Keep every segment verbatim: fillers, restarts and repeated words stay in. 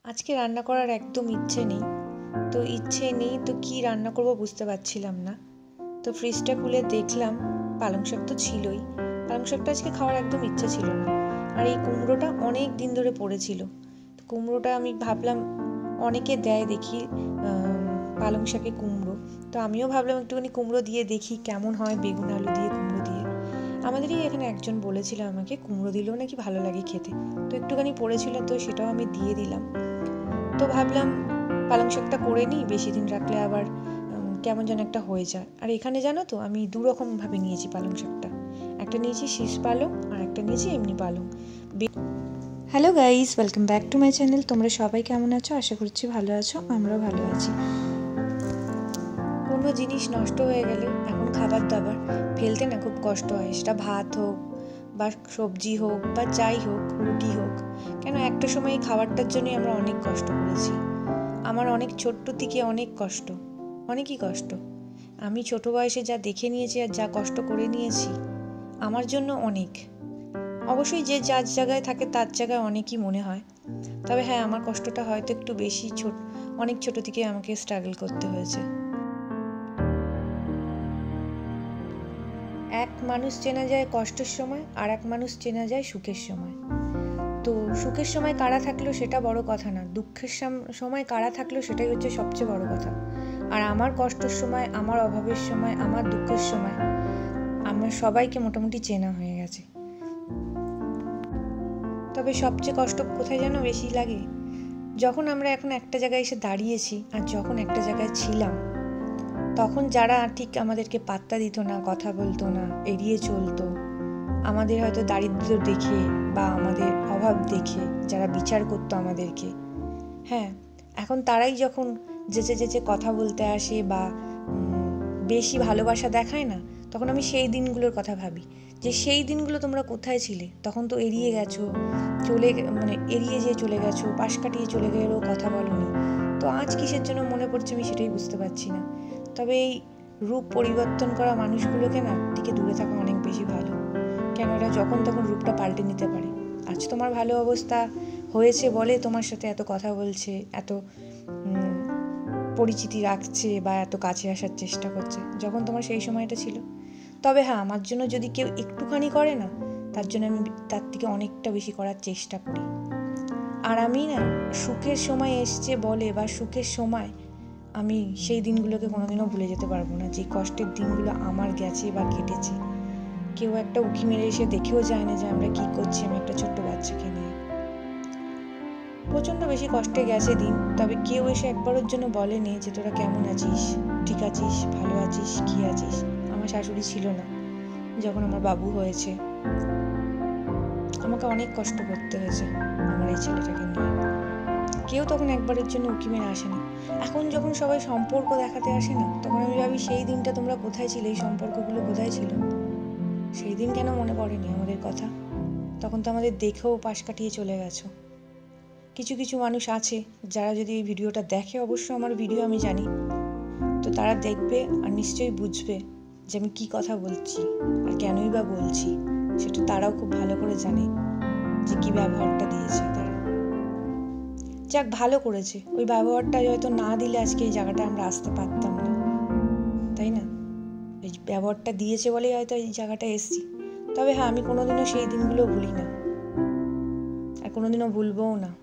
আজকে রান্না করার একদম ইচ্ছে নেই। তো ইচ্ছে নেই তো কি রান্না করব বুঝতে পারছিলাম না। তো ফ্রিজটা খুলে দেখলাম পালং শাক তো ছিলই। পালং শাকটা আজকে খাওয়ার একদম ইচ্ছে ছিল না। আর এই কুমড়োটা অনেক দিন ধরে পড়েছিল। তো কুমড়োটা আমি ভাবলাম অনেকে দেয় দেখি পালং শাকে কুমড়ো, তো আমিও ভাবলাম একটুখানি কুমড়ো দিয়ে দেখি কেমন হয়, বেগুন আলু দিয়ে কুমড়ো দিয়ে। আমাদেরই এখানে একজন বলেছিল আমাকে কুমড়ো দিলেও নাকি ভালো লাগে খেতে, তো একটুখানি পড়েছিল তো সেটাও আমি দিয়ে দিলাম। তো ভাবলাম পালং শাকটা করে নিই, বেশি দিন রাখলে আবার কেমন যেন একটা হয়ে যায়। আর এখানে জানো তো আমি দু রকমভাবে নিয়েছি পালং শাকটা, একটা নিয়েছি শীষ পালং আর একটা নিয়েছি এমনি পালং। Hello guys, welcome back to my channel. তোমরা সবাই কেমন আছো? আশা করছি ভালো আছো, আমরাও ভালো আছি। কোনো জিনিস নষ্ট হয়ে গেলে এখন খাবার দাবার ফেলতে না খুব কষ্ট হয়, সেটা ভাত হোক বা সবজি হোক বা যাই হোক, রুটি হোক, কেন একটা সময় এই খাবারটার জন্যই আমরা অনেক কষ্ট করেছি। আমার অনেক ছোট্ট থেকে অনেক কষ্ট, অনেকই কষ্ট। আমি ছোট বয়সে যা দেখে নিয়েছি আর যা কষ্ট করে নিয়েছি, আমার জন্য অনেক। অবশ্যই যে যার জায়গায় থাকে তার জায়গায় অনেকই মনে হয়, তবে হ্যাঁ আমার কষ্টটা হয়তো একটু বেশি, ছোট অনেক ছোট থেকে আমাকে স্ট্রাগল করতে হয়েছে। এক মানুষ চেনা যায় কষ্টের সময়, আর এক মানুষ চেনা যায় সুখের সময়। তো সুখের সময় কারা থাকলো সেটা বড় কথা না, দুঃখের সময় কারা থাকলো সেটাই হচ্ছে সবচেয়ে বড় কথা। আর আমার কষ্টের সময়, আমার অভাবের সময়, আমার দুঃখের সময় আমার সবাইকে মোটামুটি চেনা হয়ে গেছে। তবে সবচেয়ে কষ্ট কোথায় যেন বেশি লাগে, যখন আমরা এখন একটা জায়গায় এসে দাঁড়িয়েছি আর যখন একটা জায়গায় ছিলাম, তখন যারা ঠিক আমাদেরকে পাত্তা দিত না, কথা বলতো না, এড়িয়ে চলতো, আমাদের হয়তো দারিদ্র্য দেখে বা আমাদের অভাব দেখে যারা বিচার করতো আমাদেরকে, হ্যাঁ এখন তারাই যখন যেচে যেচে কথা বলতে আসে বা বেশি ভালোবাসা দেখায় না, তখন আমি সেই দিনগুলোর কথা ভাবি যে সেই দিনগুলো তোমরা কোথায় ছিলে, তখন তো এড়িয়ে গেছো, চলে মানে এড়িয়ে যেয়ে চলে গেছো, পাশ কাটিয়ে চলে গেলেও কথা বলোনি। তো আজ কিসের জন্য মনে পড়ছে আমি সেটাই বুঝতে পারছি না। তবে এই রূপ পরিবর্তন করা মানুষগুলোকে না থেকে দূরে থাকা অনেক বেশি ভালো, কেন এরা যখন তখন রূপটা পাল্টে নিতে পারে। আজ তোমার ভালো অবস্থা হয়েছে বলে তোমার সাথে এত কথা বলছে, এত পরিচিতি রাখছে বা এত কাছে আসার চেষ্টা করছে, যখন তোমার সেই সময়টা ছিল। তবে হ্যাঁ আমার জন্য যদি কেউ একটুখানি করে না, তার জন্য আমি তার থেকে অনেকটা বেশি করার চেষ্টা করি। আর আমি না সুখের সময় এসছে বলে বা সুখের সময় আমি সেই দিনগুলোকে কোনোদিনও ভুলে যেতে পারবো না, যে কষ্টের দিনগুলো আমার গেছে বা কেটেছে। কেউ একটা উঁকি মেরে এসে দেখেও যায় না যে আমরা কি করছি, আমি একটা ছোট্ট বাচ্চাকে নিয়ে। প্রচণ্ড বেশি কষ্টে গেছে দিন, তবে কেউ এসে একবারের জন্য বলেনি যে তোরা কেমন আছিস, ঠিক আছিস, ভালো আছিস, কি আছিস। আমার শাশুড়ি ছিল না যখন আমার বাবু হয়েছে, আমাকে অনেক কষ্ট করতে হয়েছে আমার এই ছেলেটাকে নিয়ে। কেউ তখন একবারের জন্য উঁকি মেরে আসে না। এখন যখন সবাই সম্পর্ক দেখাতে আসে না, তখন আমি ভাবি সেই দিনটা তোমরা কোথায় ছিলে, এই সম্পর্কগুলো কোথায় ছিল, সেই দিন কেন মনে পড়েনি আমাদের কথা? তখন তো আমাদের দেখেও পাশ কাটিয়ে চলে গেছো। কিছু কিছু মানুষ আছে যারা যদি এই ভিডিওটা দেখে, অবশ্য আমার ভিডিও আমি জানি, তো তারা দেখবে আর নিশ্চয়ই বুঝবে যে আমি কি কথা বলছি আর কেনই বা বলছি। সেটা তারাও খুব ভালো করে জানে যে কি ব্যবহারটা দিয়েছে তারা। যাক ভালো করেছে, ওই ব্যবহারটা হয়তো না দিলে আজকে এই জায়গাটা আমরা আসতে পারতাম না, তাই না? এই ব্যবহারটা দিয়েছে বলেই হয়তো এই জায়গাটা এসছি। তবে হ্যাঁ আমি কোনোদিনও সেই দিনগুলো ভুলি না, আর কোনোদিনও ভুলবও না।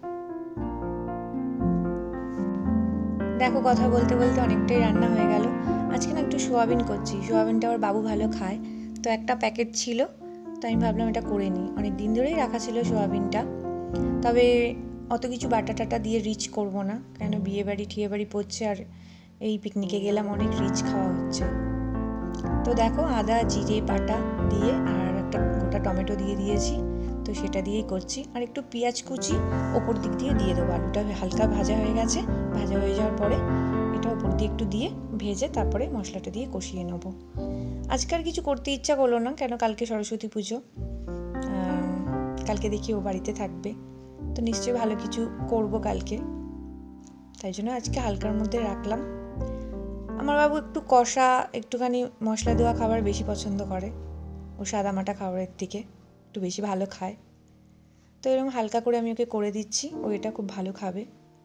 দেখো কথা বলতে বলতে অনেকটাই রান্না হয়ে গেল। আজকে না একটু সোয়াবিন করছি, সোয়াবিনটা আমার বাবু ভালো খায়, তো একটা প্যাকেট ছিল, তো আমি ভাবলাম এটা করে নিই। অনেক দিন ধরেই রাখা ছিল সোয়াবিনটা, তবে অত কিছু বাটা টাটা দিয়ে রিচ করব না, কেন বিয়ে বাড়ি ঠিয়ে বাড়ি পড়ছে আর এই পিকনিকে গেলাম, অনেক রিচ খাওয়া হচ্ছে। তো দেখো আদা জিরে বাটা দিয়ে আর একটা গোটা টমেটো দিয়ে দিয়েছি, তো সেটা দিয়েই করছি। আর একটু পেঁয়াজ কুচি ওপর দিক দিয়ে দিয়ে দেবো। আলুটা হালকা ভাজা হয়ে গেছে, ভাজা হয়ে যাওয়ার পরে এটা ওপর দিয়ে একটু দিয়ে ভেজে তারপরে মশলাটা দিয়ে কষিয়ে নেব। আজকে আর কিছু করতে ইচ্ছা করলো না, কেন কালকে সরস্বতী পুজো, কালকে দেখি ও বাড়িতে থাকবে, তো নিশ্চয়ই ভালো কিছু করব কালকে, তাই জন্য আজকে হালকার মধ্যে রাখলাম। আমার বাবু একটু কষা, একটুখানি মশলা দেওয়া খাবার বেশি পছন্দ করে, ও সাদামাটা খাবারের থেকে একটু বেশি ভালো খায়, তো এরকম হালকা করে আমি ওকে করে দিচ্ছি, ও এটা খুব ভালো খাবে।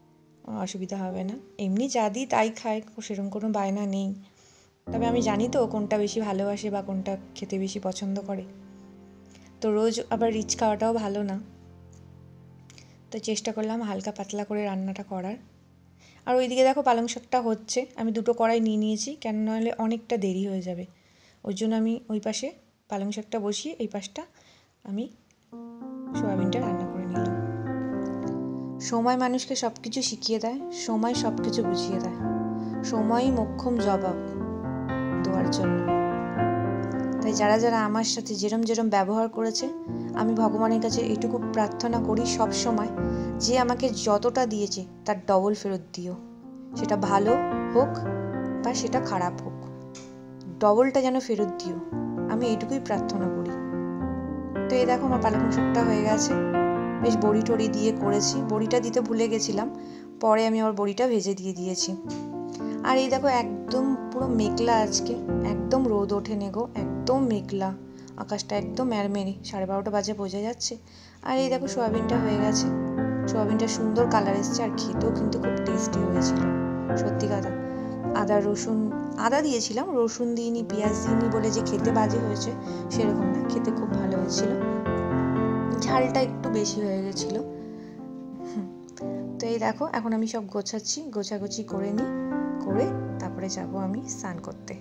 অসুবিধা হবে না। এমনি যা দিই তাই খায়, সেরকম কোনো বায়না নেই। তবে আমি জানি তো কোনটা বেশি ভালোবাসে বা কোনটা খেতে বেশি পছন্দ করে। তো রোজ আবার রিচ খাওয়াটাও ভালো না, তো চেষ্টা করলাম হালকা পাতলা করে রান্নাটা করার। আর ওইদিকে দেখো পালং শাকটা হচ্ছে, আমি দুটো কড়াই নিয়ে নিয়েছি, কেন নাহলে অনেকটা দেরি হয়ে যাবে। ওই জন্য আমি ওই পাশে পালং শাকটা বসিয়ে এই পাশটা আমি সোয়াবিনটা রান্না করে নিলাম। সময় মানুষকে সব কিছু শিখিয়ে দেয়, সময় সব কিছু বুঝিয়ে দেয়। সময়ই মোক্ষম জবাব দেওয়ার জন্য। তাই যারা যারা আমার সাথে যেরম যেরম ব্যবহার করেছে, আমি ভগবানের কাছে এইটুকু প্রার্থনা করি সব সময়, যে আমাকে যতটা দিয়েছে তার ডবল ফেরত দিও। সেটা ভালো হোক বা সেটা খারাপ হোক, ডবলটা যেন ফেরত দিও, আমি এইটুকুই প্রার্থনা করি। তো এই দেখো আমার পালং শাকটা হয়ে গেছে, বেশ বড়ি টড়ি দিয়ে করেছি। বড়িটা দিতে ভুলে গেছিলাম, পরে আমি আবার বড়িটা ভেজে দিয়ে দিয়েছি। আর এই দেখো একদম পুরো মেঘলা, আজকে একদম রোদ ওঠেনি গো, একদম মেঘলা, আকাশটা একদম ম্যারমেরি, সাড়ে বারোটা বাজে বোঝা যাচ্ছে। আর এই দেখো সোয়াবিনটা হয়ে গেছে, সোয়াবিনটা সুন্দর কালার এসছে, আর খেতেও কিন্তু খুব টেস্টি হয়েছিল সত্যি কথা। আদা রসুন আদা দিয়েছিলাম, রসুন দিইনি, পেঁয়াজ দিইনি বলে যে খেতে বাজে হয়েছে সেরকম না, খেতে খুব ভালো হয়েছিল। ঝালটা একটু বেশি হয়ে গেছিলো। তো এই দেখো এখন আমি সব গোছাচ্ছি, গোছাগুছি করে নিই, করে তারপরে যাব আমি স্নান করতে।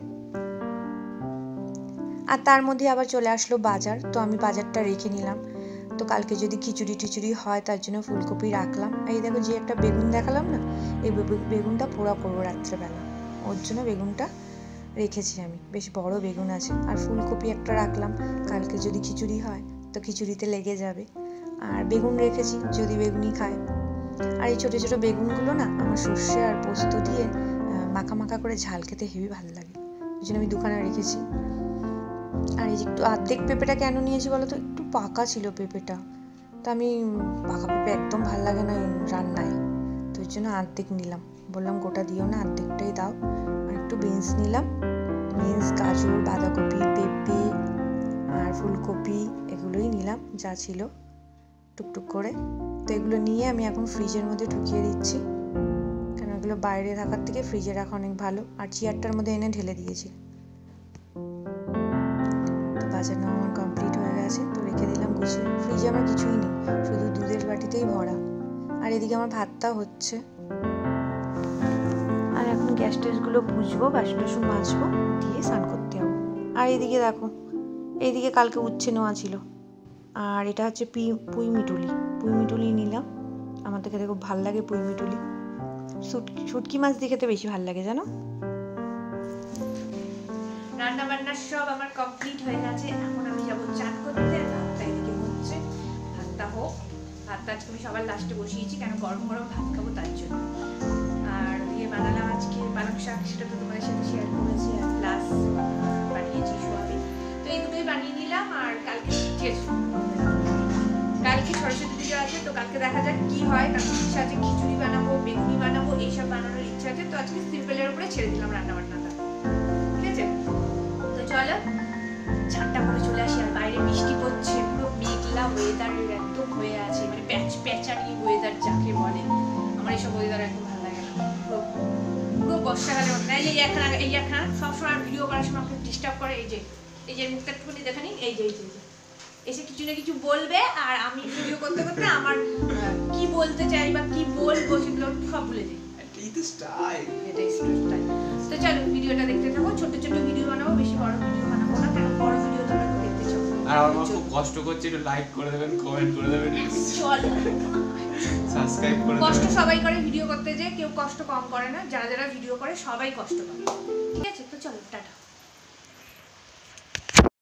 আর তার মধ্যে আবার চলে আসলো বাজার, তো আমি বাজারটা রেখে নিলাম। তো কালকে যদি খিচুড়ি টিচুড়ি হয় তার জন্য ফুলকপি রাখলাম। এই দেখো যে একটা বেগুন দেখালাম না, এই বেগুনটা পোড়া করবো রাত্রেবেলা, ওর জন্য বেগুনটা রেখেছি আমি, বেশ বড় বেগুন আছে। আর ফুলকপি একটা রাখলাম, কালকে যদি খিচুড়ি হয় তো খিচুড়িতে লেগে যাবে। আর বেগুন রেখেছি যদি বেগুনি খায়। আর এই ছোটো ছোটো বেগুনগুলো না আমার সর্ষে আর পোস্ত দিয়ে মাখা মাখা করে ঝাল খেতে হেবি ভালো লাগে, ওই জন্য আমি দুখানা রেখেছি। আর এই যে একটু অর্ধেক পেঁপেটা কেন নিয়েছি বলো তো, একটু পাকা ছিল পেঁপেটা, তো আমি পাকা পেঁপে একদম ভালো লাগে না রান্নায়, তো ওই জন্য অর্ধেক নিলাম। বললাম গোটা দিও না, অর্ধেকটাই দাও। আর একটু বিনস নিলাম, বিনস, গাজর, বাঁধাকপি, পেঁপে আর ফুলকপি এগুলোই নিলাম যা ছিল টুকটুক করে। তো এগুলো নিয়ে আমি এখন ফ্রিজের মধ্যে ঢুকিয়ে দিচ্ছি, কেন এগুলো বাইরে থাকার থেকে ফ্রিজে রাখা অনেক ভালো। আর চেয়ারটার মধ্যে এনে ঢেলে দিয়েছি। তো বাজার নেওয়া আমার কমপ্লিট হয়ে গেছে, তো রেখে দিলাম গুছিয়ে। ফ্রিজে আমার কিছুই নেই, শুধু দুধের বাটিতেই ভরা। আর এদিকে আমার ভাতটা হচ্ছে, আর এখন গ্যাস ট্যাসগুলো বুঝবো, বাসন টাসন মাজবো, দিয়ে স্নান করতে যাবো। আর এইদিকে দেখো, এইদিকে কালকে উচ্ছে নেওয়া ছিল, আর এটা হচ্ছে পি পুঁই মিটুলি, পুঁই মিটুলি নিলাম। আমার তো খেতে খুব ভালো লাগে পুঁই মিটুলি, শুটকি মাছ দিয়ে খেতে বেশি ভালো লাগে জানো। রান্না বান্না সব আমার কমপ্লিট হয়ে গেছে, এখন আমি যাবো চান করতে। ভাতটা এদিকে হচ্ছে, ভাতটা হোক। ভাতটা আজকে আমি সবার লাস্টে বসিয়েছি, কেন গরম গরম ভাত খাবো তার জন্য। আর ইয়ে বানালাম আজকে পালং শাক, সেটা তো তোমাদের সাথে শেয়ার করেছি, আর প্লাস বানিয়েছি সোয়াবিন। তো এই দুটোই বানিয়ে নিলাম। আর কালকে কালকে সরস্বতী পুজো আছে, তো কালকে দেখা যাক কি হয়। কালকে ইচ্ছা আছে খিচুড়ি বানাবো, বেগুনি বানাবো, এইসব বানানোর ইচ্ছা আছে। তো আজকে সিম্পলের উপরে ছেড়ে দিলাম রান্না বান্নাটা, ঠিক আছে। তো চলো ঝাঁটটা করে চলে আসি। আর বাইরে বৃষ্টি পড়ছে, পুরো মেঘলা ওয়েদারের একদম হয়ে আছে, মানে প্যাচ প্যাচারি ওয়েদার যাকে বলে। আমার এইসব ওয়েদার একদম ভালো লাগে না, পুরো পুরো বর্ষাকালের মতো। এই যে এখন এই এখন সবসময় ভিডিও করার সময় আমাকে ডিস্টার্ব করে, এই যে এই যে মুখটা একটুখানি দেখে নিন, এই যে এই যে এসে কিছু না কিছু বলবে, আর আমি ভিডিও করতে করতে আমার কি বলতে চাই বা কি বলবো সেগুলো সব ভুলে যাই। এটাই তো স্টাইল, এটাই স্টাইল। তো চলো ভিডিওটা দেখতে থাকো। ছোট ছোট ভিডিও বানাবো, বেশি বড় ভিডিও বানাবো না, কারণ বড় ভিডিও তোমরা দেখতে চাও। আর আমার খুব কষ্ট করছে, একটু লাইক করে দেবেন, কমেন্ট করে দেবেন, চলো সাবস্ক্রাইব করে দেবেন। কষ্ট সবাই করে ভিডিও করতে, যে কেউ কষ্ট কম করে না, যারা যারা ভিডিও করে সবাই কষ্ট করে, ঠিক আছে। তো চলো টাটা।